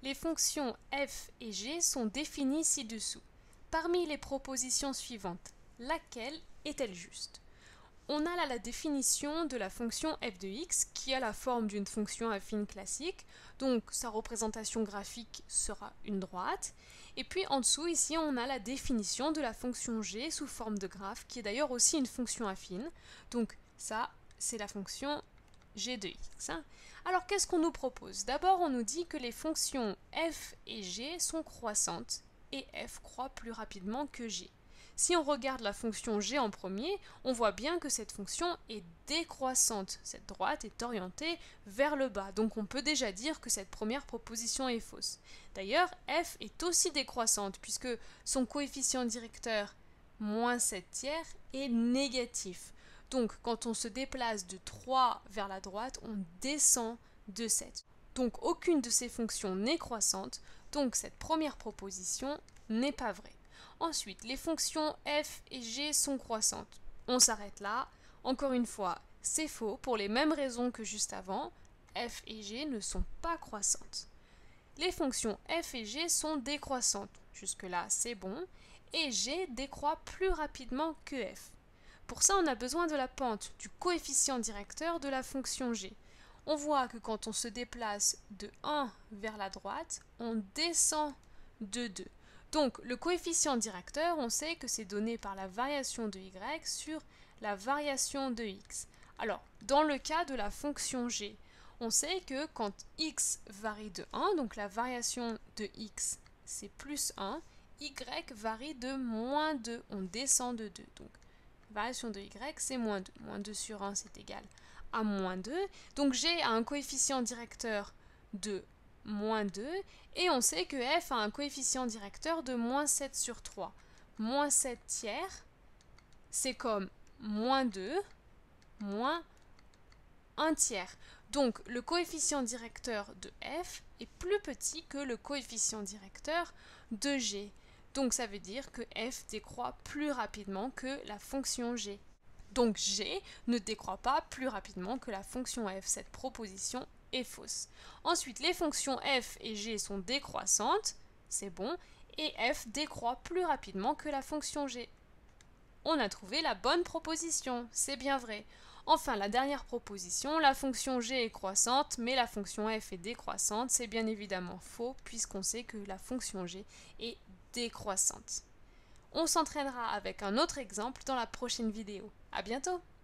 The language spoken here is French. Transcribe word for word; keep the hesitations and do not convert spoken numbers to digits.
Les fonctions f et g sont définies ci-dessous. Parmi les propositions suivantes, laquelle est-elle juste? On a là la définition de la fonction f de x qui a la forme d'une fonction affine classique, donc sa représentation graphique sera une droite. Et puis en dessous, ici, on a la définition de la fonction g sous forme de graphe, qui est d'ailleurs aussi une fonction affine. Donc ça, c'est la fonction g de x. Alors qu'est-ce qu'on nous propose? D'abord, on nous dit que les fonctions f et g sont croissantes, et f croît plus rapidement que g. Si on regarde la fonction g en premier, on voit bien que cette fonction est décroissante. Cette droite est orientée vers le bas, donc on peut déjà dire que cette première proposition est fausse. D'ailleurs, f est aussi décroissante puisque son coefficient directeur, moins sept tiers, est négatif. Donc quand on se déplace de trois vers la droite, on descend de sept. Donc aucune de ces fonctions n'est croissante, donc cette première proposition n'est pas vraie. Ensuite, les fonctions f et g sont croissantes. On s'arrête là. Encore une fois, c'est faux pour les mêmes raisons que juste avant. F et g ne sont pas croissantes. Les fonctions f et g sont décroissantes. Jusque-là, c'est bon. Et g décroît plus rapidement que f. Pour ça, on a besoin de la pente du coefficient directeur de la fonction g. On voit que quand on se déplace de un vers la droite, on descend de deux. Donc, le coefficient directeur, on sait que c'est donné par la variation de y sur la variation de x. Alors, dans le cas de la fonction g, on sait que quand x varie de un, donc la variation de x, c'est plus un, y varie de moins deux, on descend de deux. Donc, variation de y, c'est moins deux. moins deux sur un, c'est égal à moins deux. Donc, g a un coefficient directeur de moins deux, et on sait que f a un coefficient directeur de moins sept sur trois. Moins sept tiers, c'est comme moins deux, moins un tiers. Donc le coefficient directeur de f est plus petit que le coefficient directeur de g. Donc ça veut dire que f décroît plus rapidement que la fonction g. Donc g ne décroît pas plus rapidement que la fonction f. Cette proposition est fausse. Ensuite, les fonctions f et g sont décroissantes, c'est bon, et f décroît plus rapidement que la fonction g. On a trouvé la bonne proposition, c'est bien vrai. Enfin, la dernière proposition, la fonction g est croissante, mais la fonction f est décroissante, c'est bien évidemment faux, puisqu'on sait que la fonction g est décroissante. On s'entraînera avec un autre exemple dans la prochaine vidéo. À bientôt!